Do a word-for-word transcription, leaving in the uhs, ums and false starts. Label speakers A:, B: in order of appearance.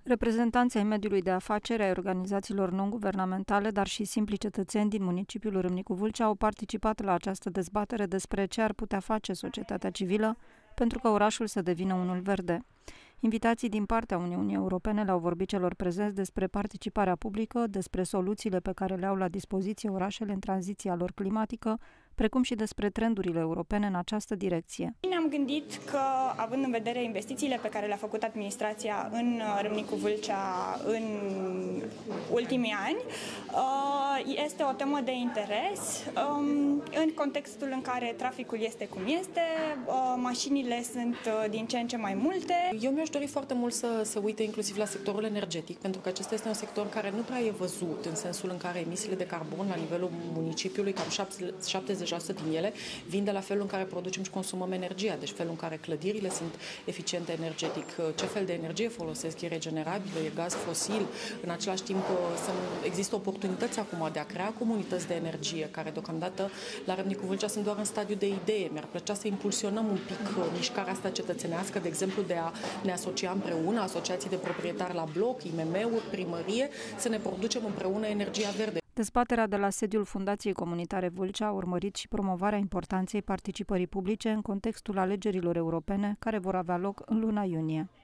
A: Reprezentanții ai mediului de afaceri, ai organizațiilor non-guvernamentale, dar și simpli cetățeni din municipiul Râmnicu Vâlcea au participat la această dezbatere despre ce ar putea face societatea civilă pentru ca orașul să devină unul verde. Invitații din partea Uniunii Europene le-au vorbit celor prezenți despre participarea publică, despre soluțiile pe care le au la dispoziție orașele în tranziția lor climatică, precum și despre trendurile europene în această direcție.
B: Ne-am gândit că, având în vedere investițiile pe care le-a făcut administrația în Râmnicu Vâlcea în ultimii ani, este o temă de interes în contextul în care traficul este cum este, mașinile sunt din ce în ce mai multe.
C: Eu mi-aș dori foarte mult să se uite inclusiv la sectorul energetic, pentru că acesta este un sector care nu prea e văzut, în sensul în care emisiile de carbon la nivelul municipiului, cam șaptezeci la sută din ele, vin de la felul în care producem și consumăm energia, deci felul în care clădirile sunt eficiente energetic, ce fel de energie folosesc, e regenerabilă, e gaz fosil. În același timp există oportunități acum de a crea comunități de energie, care deocamdată la Râmnicu Vâlcea sunt doar în stadiu de idee. Mi-ar plăcea să impulsionăm un pic mișcarea asta cetățenească, de exemplu de a ne asocia împreună, asociații de proprietari la bloc, I M M-uri, primărie, să ne producem împreună energia verde.
A: Dezbaterea de la sediul Fundației Comunitare Vâlcea a urmărit și promovarea importanței participării publice în contextul alegerilor europene care vor avea loc în luna iunie.